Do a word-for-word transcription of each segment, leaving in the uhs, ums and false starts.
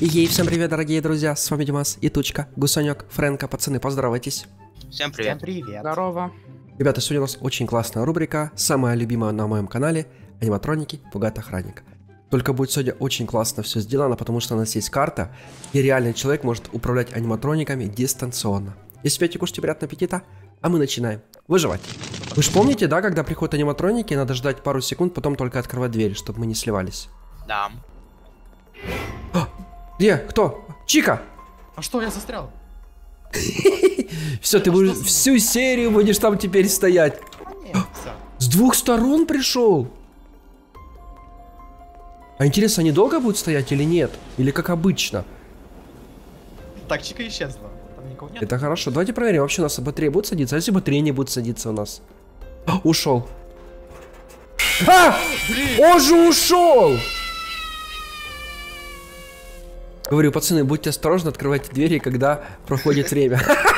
Ей, всем привет, дорогие друзья, с вами Димас и Тучка, Гусанек, Фрэнка, пацаны, поздоровайтесь. Всем привет. Всем привет. Здорово. Ребята, сегодня у нас очень классная рубрика, самая любимая на моем канале, аниматроники Пугает охранник. Только будет сегодня очень классно все сделано, потому что у нас есть карта, и реальный человек может управлять аниматрониками дистанционно. Если пьете, кушайте, приятного аппетита, а мы начинаем выживать. Вы же помните, да, когда приходят аниматроники, надо ждать пару секунд, потом только открывать дверь, чтобы мы не сливались. Да. А, где? Кто? Чика! А что, я застрял? Все, ты будешь всю серию будешь там теперь стоять. Нет, всё. С двух сторон пришел. А интересно, они долго будут стоять или нет? Или как обычно? Так, Чика исчезла. Там никого нет. Это хорошо. Давайте проверим, вообще у нас батарея будет садиться. А если батарея не будет садиться у нас? А, ушел. А! Он же ушел! Говорю, пацаны, будьте осторожны, открывайте двери, когда проходит время.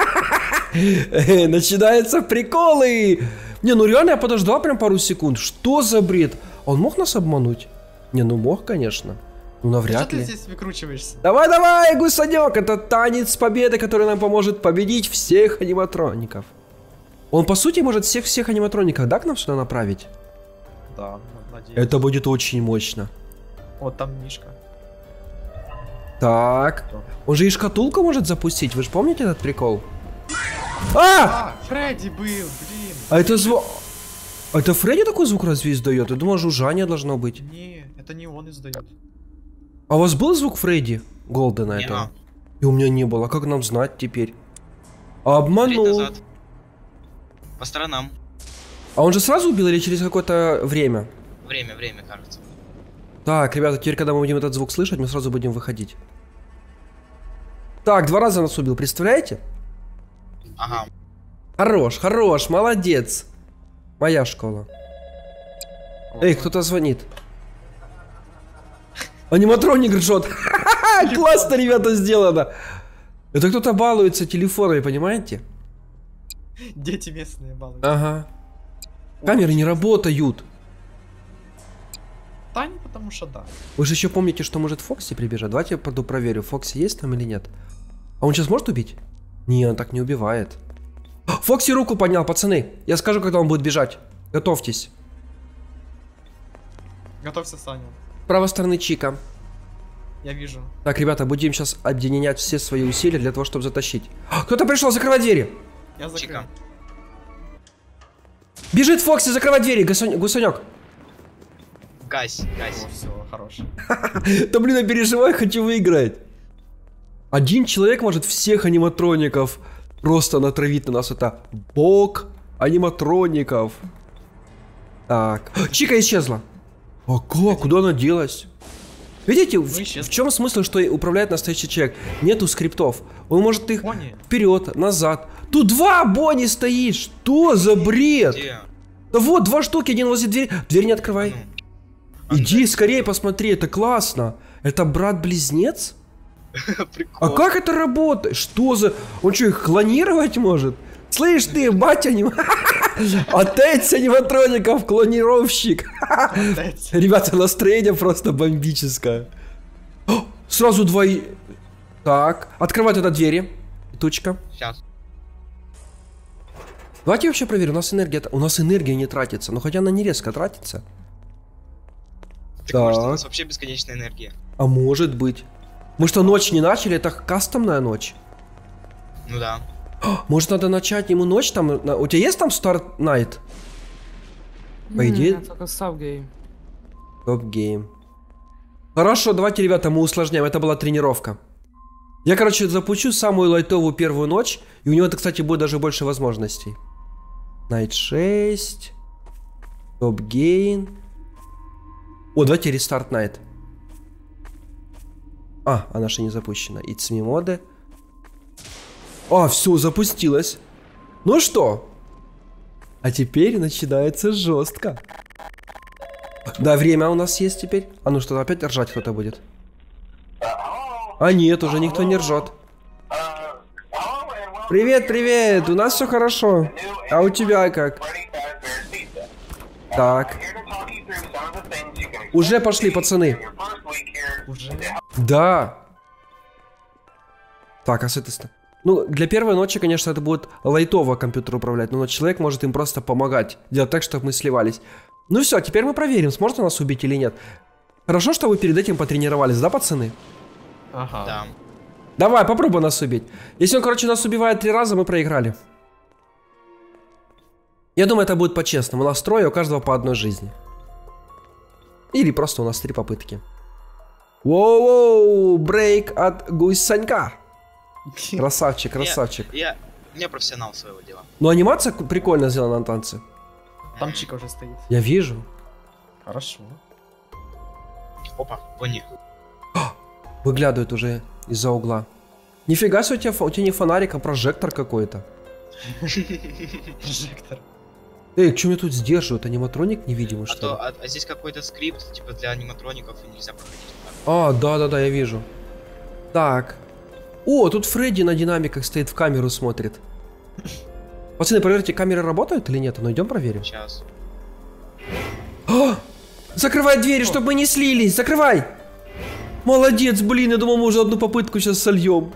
Начинаются приколы. Не, ну реально я подождал прям пару секунд. Что за бред? Он мог нас обмануть? Не, ну мог, конечно. Ну навряд ли. Что ты здесь выкручиваешься? Давай, давай, Гусанек, это танец победы, который нам поможет победить всех аниматроников. Он, по сути, может всех-всех аниматроников, да, к нам сюда направить? Да, надеюсь. Это будет очень мощно. Вот там Мишка. Так. Он же и шкатулку может запустить, вы же помните этот прикол? А! А, Фредди был, блин. А это звук... А это Фредди такой звук разве издает? Я думал, жужжание должно быть. Не, это не он издает. А у вас был звук Фредди? Голдена Не, этого? И у меня не было. Как нам знать теперь? Обманул. назад. По сторонам. А он же сразу убил или через какое-то время? Время, время, кажется. Так, ребята, теперь, когда мы будем этот звук слышать, мы сразу будем выходить. Так, два раза нас убил, представляете? Ага. Хорош, хорош, молодец. Моя школа. Эй, кто-то звонит. Аниматроник ржет. Классно, ребята, сделано. Это кто-то балуется телефонами, понимаете? Дети местные балуют. Ага. Камеры не работают. Да, не потому что да. Вы же еще помните, что может Фокси прибежать? Давайте я пойду проверю, Фокси есть там или нет. А он сейчас может убить? Не, он так не убивает. Фокси руку поднял, пацаны. Я скажу, когда он будет бежать. Готовьтесь. Готовься, Саня. С правой стороны Чика. Я вижу. Так, ребята, будем сейчас объединять все свои усилия для того, чтобы затащить. Кто-то пришел, закрывай двери. Я закрыл. Чика. Бежит Фокси, закрывай двери, Гусань- Гусанек. Гась, гась. О, все, хорош. Да блин, я переживаю, хочу выиграть. Один человек может всех аниматроников просто натравить на нас. Это бог аниматроников. Так. Чика исчезла. А как? Куда она делась? Видите, в, в чем смысл, что управляет настоящий человек? Нету скриптов. Он может их Бонни. вперед, назад. Тут два Бонни стоит. Что за бред? Где? Да вот, два штуки, один возле двери. Дверь не открывай. Ну. Иди скорее посмотри, это классно. Это брат-близнец? Прикол. А как это работает? Что за... Он что, их клонировать может? Слышь ты, батя аним... Отец аниматроников, клонировщик. Отец. Ребята, настроение просто бомбическое. О, сразу два... и- Так, открывай тогда двери. Тучка. Сейчас. Давайте вообще проверим, у нас энергия... У нас энергия не тратится, но хотя она не резко тратится. Так, может, у Так. нас вообще бесконечная энергия. А может быть. Мы что, ночь не начали? Это кастомная ночь. Ну да. Может, надо начать ему ночь там? на- У тебя есть там Start Night? По идее, Только сабгейм. топ-гейм. Хорошо, давайте, ребята, мы усложняем. Это была тренировка. Я, короче, запущу самую лайтовую первую ночь. И у него, кстати, будет даже больше возможностей. Найт шесть. Топ-гейм. О, давайте рестарт Найт. А, она же не запущена. It's me моды. А, все, запустилось. Ну что? А теперь начинается жестко. Да, время у нас есть теперь. А ну что, опять ржать кто-то будет? А нет, уже никто не ржет. Привет, привет, у нас все хорошо. А у тебя как? Так. Уже пошли, пацаны. Уже? Да. Так, а с этой стороны... Ну, для первой ночи, конечно, это будет лайтово компьютер управлять, но человек может им просто помогать, делать так, чтобы мы сливались. Ну все, теперь мы проверим, сможет он нас убить или нет. Хорошо, что вы перед этим потренировались, да, пацаны? Ага. Да. Давай, попробуй нас убить. Если он, короче, нас убивает три раза, мы проиграли. Я думаю, это будет по-честному. У нас трое, у каждого по одной жизни. Или просто у нас три попытки. Воу-воу, брейк от гусь-санька. Красавчик, красавчик. Я, я, я профессионал своего дела. Ну, анимация прикольно сделана на танце. Там Чика уже стоит. Я вижу. Хорошо. Опа, они. Выглядывает уже из-за угла. Нифига себе, у тебя, у тебя не фонарик, а прожектор какой-то. Прожектор. Эй, что меня тут сдерживают? Аниматроник невидимый, А, что то, ли? а, а здесь какой-то скрипт, типа для аниматроников, и нельзя проходить. А, да-да-да, я вижу. Так. О, тут Фредди на динамиках стоит, в камеру смотрит. Пацаны, проверьте, камеры работают или нет? Ну, идем проверим. Сейчас. А! Закрывай двери, чтобы мы не слились! Закрывай! Молодец, блин, я думал, мы уже одну попытку сейчас сольем.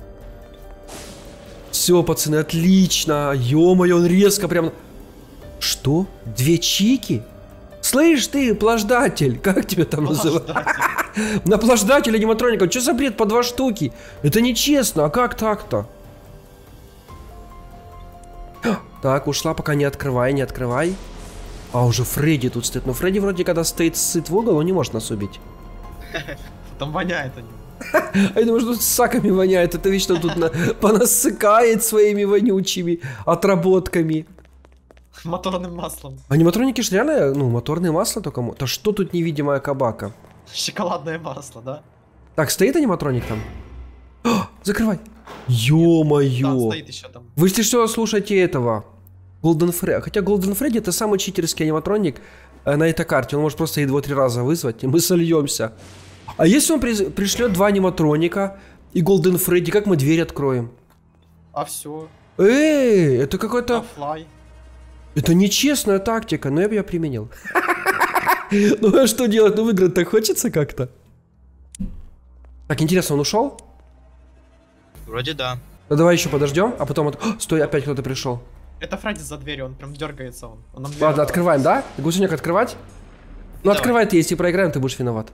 Все, пацаны, отлично. Ё-моё, он резко прям... Что? Две чики? Слышь ты, плаждатель, как тебя там называют? На плаждатель аниматроника, что за бред по два штуки? Это нечестно, а как так-то? Так, ушла, пока не открывай, не открывай. А уже Фредди тут стоит. Но Фредди вроде когда стоит сыт в угол, он не может нас убить. Там воняет они. А я думаю, что тут саками воняет. Это вечно тут на... понасыкает своими вонючими отработками. Моторным маслом. Аниматроники ж реально, ну, моторное масло только... Да что тут невидимая кабака? Шоколадное масло, да? Так, стоит аниматроник там? О, закрывай. Ё-моё. Да, стоит еще там. Вы если что, слушайте этого. Голден Фредди. Хотя Голден Фредди это самый читерский аниматроник э, на этой карте. Он может просто его-три раза вызвать, и мы сольемся. А если он при... пришлет два аниматроника и Голден Фредди, как мы дверь откроем? А все. Эй, это какой-то... Флай. Это нечестная тактика, но я бы ее применил. Ну а что делать? Ну выиграть так хочется как-то. Так, интересно, он ушел? Вроде да. Ну давай еще подождем, а потом... Стой, опять кто-то пришел. Это Фредди за дверью, он прям дергается он. он нам дверь Ладно, открывает. открываем, да? Гусенек, открывать? Ну Давай. открывай ты, если проиграем, ты будешь виноват.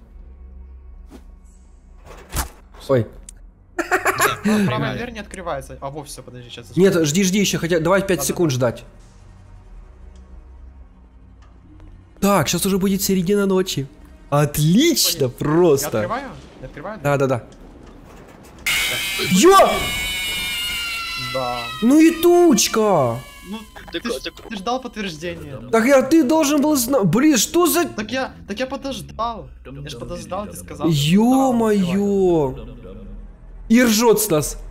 Ой. Нет, правая дверь не открывается. А вовсе, все, подожди, сейчас. Нет, жди, жди еще, хотя давай пять Да, секунд да, да. ждать. Так, сейчас уже будет середина ночи. Отлично, Я просто. открываю? Я открываю? Да, да, да. Ё! Да. Ну и тучка! Ну, Так- ты, ж- так- ты ждал подтверждения. Так я, ты должен был знать. Блин, что за... Так я, так я подождал. Я ж подождал, ты сказал. Ё-моё! И ржет с нас.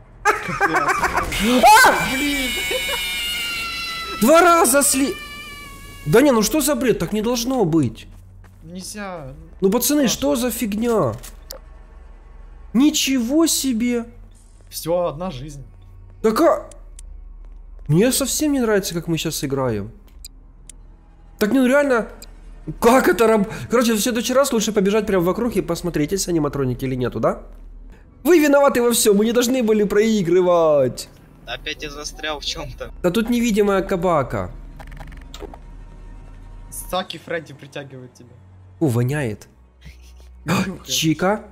Блин. Два раза сли... Да не, ну что за бред? Так не должно быть. Нельзя. Ну, пацаны, что за фигня? Ничего себе. Все, одна жизнь. Так а... Мне совсем не нравится, как мы сейчас играем. Так ну реально... Как это раб... Короче, в следующий раз лучше побежать прямо вокруг и посмотреть, есть аниматроники или нету, да? Вы виноваты во всем, мы не должны были проигрывать. Опять я застрял в чем-то. Да тут невидимая кабака. Саки Фредди притягивают тебя. О, воняет. Чика.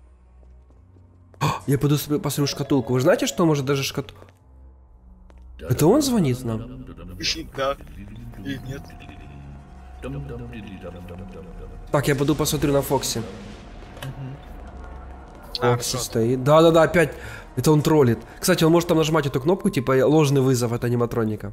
Я пойду с- посмотрю шкатулку. Вы знаете, что может даже шкатулку? Это он звонит нам? Да. И нет. Так, я пойду посмотрю на Фокси. А, Фокси всё. стоит. Да-да-да, опять. Это он троллит. Кстати, он может там нажимать эту кнопку, типа ложный вызов от аниматроника.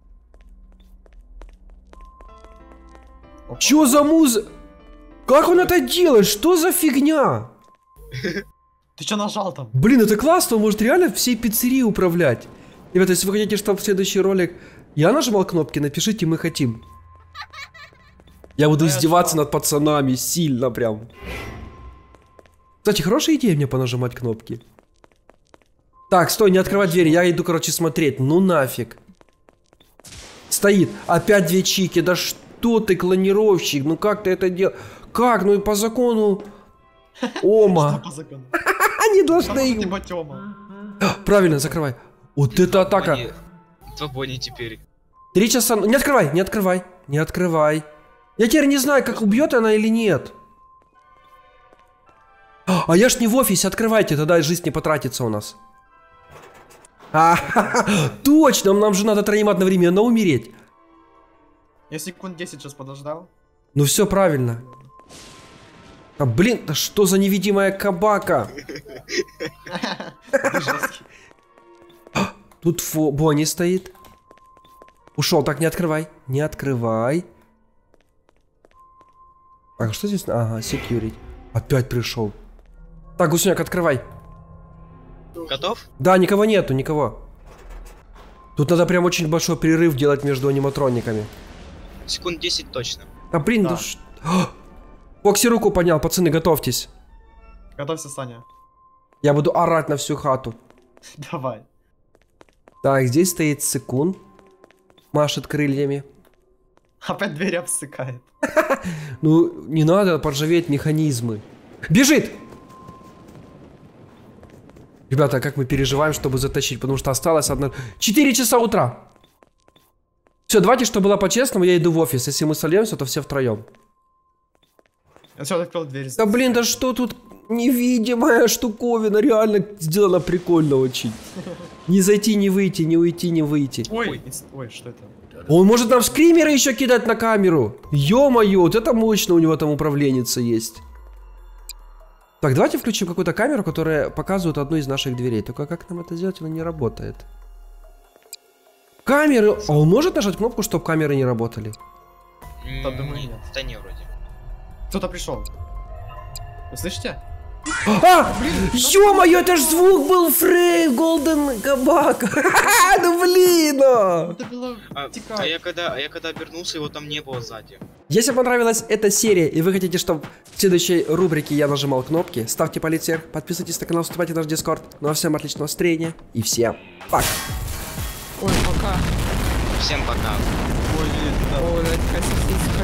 Опа. Чё за музы? Как он это делает? Что за фигня? Ты что нажал там? Блин, это классно, он может реально всей пиццерией управлять. Ребята, если вы хотите, чтобы в следующий ролик я нажимал кнопки, напишите, мы хотим. Я буду Да, я издеваться ждал. над пацанами, сильно прям. Кстати, хорошая идея мне понажимать кнопки. Так, стой, не открывай двери, я иду, короче, смотреть. Ну нафиг. Стоит, опять две чики, да что ты, клонировщик, ну как ты это делаешь? Как, ну и по закону... Ома. По закону. Они должны Потому что их... ты Батёма. Правильно, закрывай. Вот это атака. Два Бонни теперь. Три часа... Не открывай, не открывай, не открывай. Я теперь не знаю, как убьет она или нет. А я ж не в офисе, открывайте, тогда жизнь не потратится у нас. А, точно, нам же надо троим одновременно умереть. Я секунд десять сейчас подождал. Ну все правильно. А блин, да что за невидимая кабака? Тут фо... Бонни стоит. Ушел, так не открывай. Не открывай. А что здесь? Ага, security. Опять пришел. Так, Гусеняк, открывай. Готов? Да, никого нету, никого. Тут надо прям очень большой перерыв делать между аниматрониками. Секунд десять точно. А блин, да, да ш... Фокси руку поднял, пацаны, готовьтесь. Готовься, Саня. Я буду орать на всю хату. Давай. Так, здесь стоит Секун. Машет крыльями. Опять дверь обсыкает. Ну, не надо поржаветь механизмы. Бежит! Ребята, как мы переживаем, чтобы затащить, потому что осталось одна... четыре часа утра! Все, давайте, чтобы было по-честному, я иду в офис. Если мы сольемся, то все втроем. Я все открыл дверь. Да блин, да что тут невидимая штуковина, реально сделана прикольно очень. Не зайти, не выйти, не уйти, не выйти. Ой, ой, что это? Он может нам скримеры еще кидать на камеру. Ё-моё, вот это мощно, у него там управленница есть. Так, давайте включим какую-то камеру, которая показывает одну из наших дверей. Только как нам это сделать, она не работает. Камеры... А он может нажать кнопку, чтобы камеры не работали? Да, думаю, нет. Да не, вроде. Кто-то пришел. Вы слышите? А! Ё-моё, это ж звук был Фрей Голден Кабак. Ну блин! Это было... А, а я когда, а я когда обернулся, его там не было сзади. Если понравилась эта серия и вы хотите, чтобы в следующей рубрике я нажимал кнопки, ставьте палец вверх, подписывайтесь на канал, вступайте в наш Дискорд. Ну а всем отличного настроения и всем пока! Ой, пока. Всем пока. Ой, Ой, это